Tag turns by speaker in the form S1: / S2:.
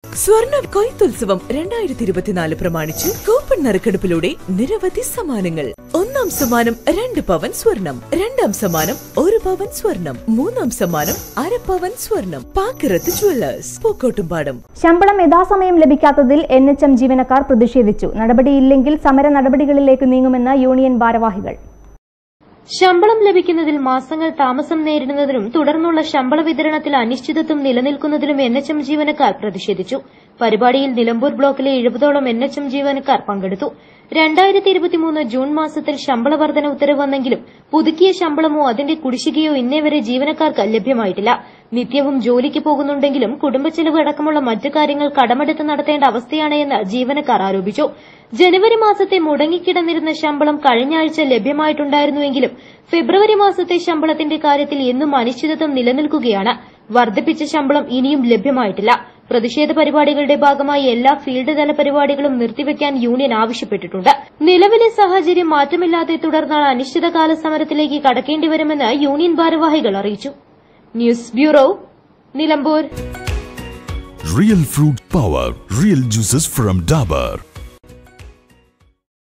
S1: സ്വർണ്ണ കൊയ്ത്തുത്സവം 2024 പ്രമാണിച്ച് കൂപ്പൺ നറുക്കെടുപ്പിലൂടെ നിരവധി സമ്മാനങ്ങൾ. 1ാം സമ്മാനം 2 പവൻ സ്വർണം, 2ാം സമ്മാനം 1 പവൻ സ്വർണം, 3ാം സമ്മാനം അര പവൻ സ്വർണം. പാക്കിരത്ത് ജുവല്ലേഴ്സ്, പൂക്കോട്ടുംപാടം.
S2: ശമ്പളം യഥാസമയം ലഭിക്കാത്തതിൽ NHM ജീവനക്കാർ പ്രതിഷേധിച്ചു. നടപടിയില്ലെങ്കിൽ സമര നടപടികളിലേക്ക് നീങ്ങുമെന്ന് യൂണിയൻ ഭാരവാഹികൾ.
S3: ശമ്പളം ലഭിക്കുന്നതിൽ മാസങ്ങൾ താമസം നേരിടുന്നതിനും തുടർന്നുള്ള ശമ്പള വിതരണത്തിൽ അനിശ്ചിതത്വം നിലനിൽക്കുന്നതിലും NHM ജീവനക്കാർ പ്രതിഷേധിച്ചു. പരിപാടിയിൽ നിലമ്പൂർ ബ്ലോക്കിലെ 70ഓളം NHM ജീവനക്കാർ പങ്കെടുത്തു. 2023 ജൂൺ മാസത്തിൽ ശമ്പള വർധന ഉത്തരവ് വന്നെങ്കിലും പുതുക്കിയ ശമ്പളമോ അതിന്റെ കുടിശ്ശികയോ ഇന്നേവരെ ജീവനക്കാർക്ക് ലഭ്യമായിട്ടില്ല. നിത്യവും ജോലിക്ക് പോകുന്നുണ്ടെങ്കിലും കുടുംബച്ചെലവ് അടക്കമുള്ള മറ്റു കാര്യങ്ങൾ കടമെടുത്ത് നടത്തേണ്ട അവസ്ഥയാണെന്ന് ജീവനക്കാർ ആരോപിച്ചു. ജനുവരി മാസത്തെ മുടങ്ങിക്കിടന്നിരുന്ന ശമ്പളം കഴിഞ്ഞ ആഴ്ച ലഭ്യമായിട്ടുണ്ടായിരുന്നുവെങ്കിലും ഫെബ്രുവരി മാസത്തെ ശമ്പളത്തിന്റെ കാര്യത്തിൽ എന്നും അനിശ്ചിതത്വം നിലനിൽക്കുകയാണ്. വർദ്ധിപ്പിച്ച ശമ്പളം ഇനിയും ലഭ്യമായിട്ടില്ല. പ്രതിഷേധ പരിപാടികളുടെ ഭാഗമായി എല്ലാ ഫീൽഡ് തല പരിപാടികളും നിർത്തിവെക്കാൻ യൂണിയൻ ആവശ്യപ്പെട്ടിട്ടുണ്ട്. നിലവിലെ സാഹചര്യം മാറ്റമില്ലാതെ തുടർന്നാൽ അനിശ്ചിതകാല സമരത്തിലേക്ക് കടക്കേണ്ടിവരുമെന്ന് യൂണിയൻ ഭാരവാഹികൾ അറിയിച്ചു. News bureau, Nilambur.
S4: Real fruit power, real juices from Dabur.